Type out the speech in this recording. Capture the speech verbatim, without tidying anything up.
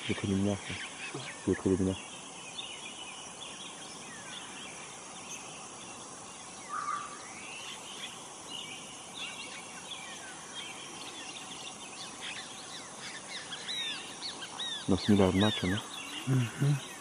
Le préliminaire, c'est le préliminaire. No similar macho, ¿no? Uh-huh.